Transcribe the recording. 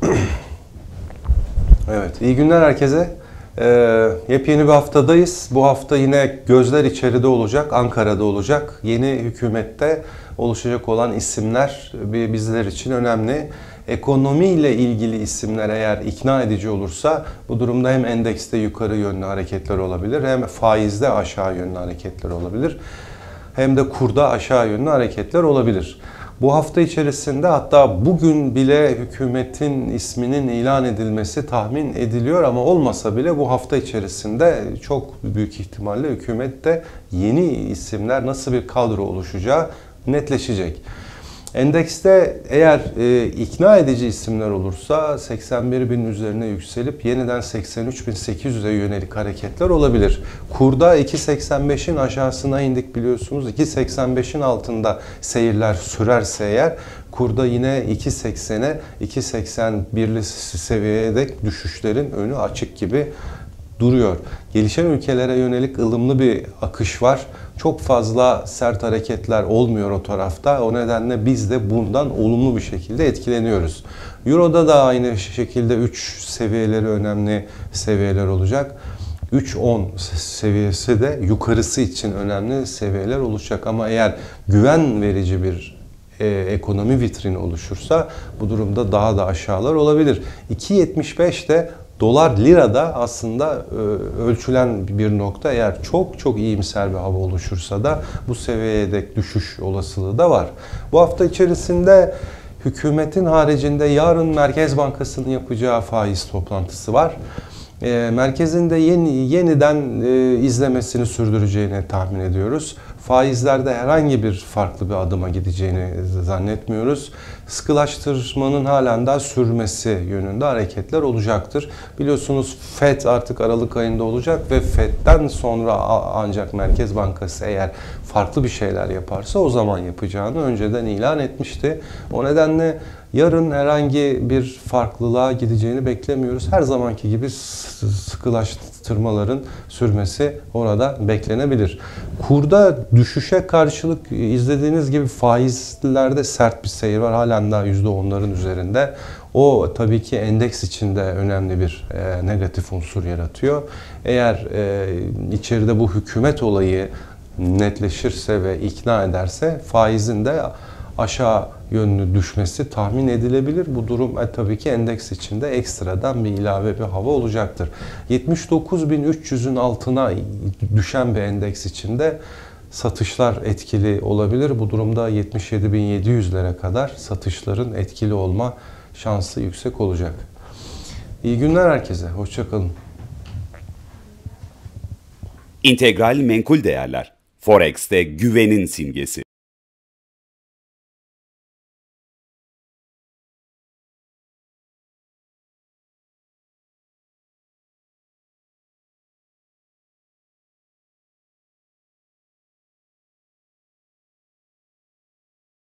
Evet, iyi günler herkese. Yepyeni bir haftadayız. Bu hafta yine gözler içeride olacak, Ankara'da olacak. Yeni hükümette oluşacak olan isimler bizler için önemli. Ekonomiyle ilgili isimler eğer ikna edici olursa bu durumda hem endekste yukarı yönlü hareketler olabilir, hem faizde aşağı yönlü hareketler olabilir, hem de kurda aşağı yönlü hareketler olabilir. Bu hafta içerisinde, hatta bugün bile hükümetin isminin ilan edilmesi tahmin ediliyor, ama olmasa bile bu hafta içerisinde çok büyük ihtimalle hükümette yeni isimler, nasıl bir kadro oluşacağı netleşecek. Endekste eğer ikna edici isimler olursa 81.000'in üzerine yükselip yeniden 83.800'e yönelik hareketler olabilir. Kurda 2.85'in aşağısına indik biliyorsunuz. 2.85'in altında seyirler sürerse eğer kurda yine 2.80'e 2.81'li seviyeye dek düşüşlerin önü açık gibi duruyor. Gelişen ülkelere yönelik ılımlı bir akış var. Çok fazla sert hareketler olmuyor o tarafta. O nedenle biz de bundan olumlu bir şekilde etkileniyoruz. Euro'da da aynı şekilde 3 seviyeleri önemli seviyeler olacak. 3.10 seviyesi de yukarısı için önemli seviyeler olacak. Ama eğer güven verici bir ekonomi vitrini oluşursa bu durumda daha da aşağılar olabilir. 2.75 de dolar lirada aslında ölçülen bir nokta. Eğer çok iyimser bir hava oluşursa da bu seviyeye dek düşüş olasılığı da var. Bu hafta içerisinde hükümetin haricinde yarın Merkez Bankası'nın yapacağı faiz toplantısı var. Merkezin de yeniden izlemesini sürdüreceğini tahmin ediyoruz. Faizlerde herhangi bir farklı bir adıma gideceğini zannetmiyoruz. Sıkılaştırmanın halen daha sürmesi yönünde hareketler olacaktır. Biliyorsunuz FED artık Aralık ayında olacak ve FED'den sonra ancak Merkez Bankası eğer farklı bir şeyler yaparsa o zaman yapacağını önceden ilan etmişti. O nedenle yarın herhangi bir farklılığa gideceğini beklemiyoruz. Her zamanki gibi sıkılaştırmaların sürmesi orada beklenebilir. Kurda düşüşe karşılık izlediğiniz gibi faizlerde sert bir seyir var. Halen daha %10'ların üzerinde. O tabii ki endeks içinde önemli bir negatif unsur yaratıyor. Eğer içeride bu hükümet olayı netleşirse ve ikna ederse faizin de aşağı yönlü düşmesi tahmin edilebilir. Bu durum tabii ki endeks içinde ekstradan bir ilave bir hava olacaktır. 79.300'ün altına düşen bir endeks içinde satışlar etkili olabilir. Bu durumda 77.700'lere kadar satışların etkili olma şansı yüksek olacak. İyi günler herkese. Hoşça kalın. İntegral Menkul Değerler. Forex'te güvenin simgesi.